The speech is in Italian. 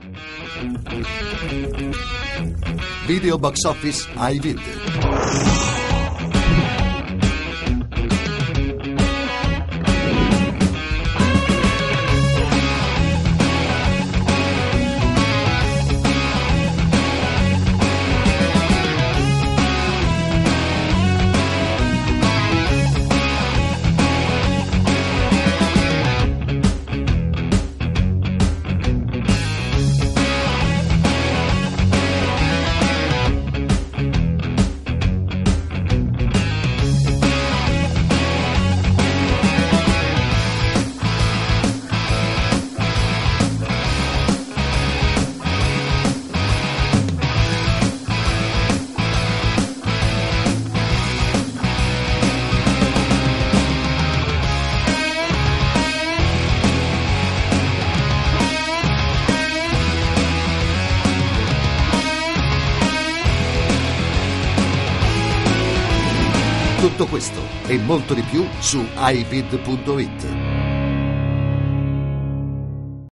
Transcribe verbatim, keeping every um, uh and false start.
Video box office iVid. Tutto questo e molto di più su iVid punto it.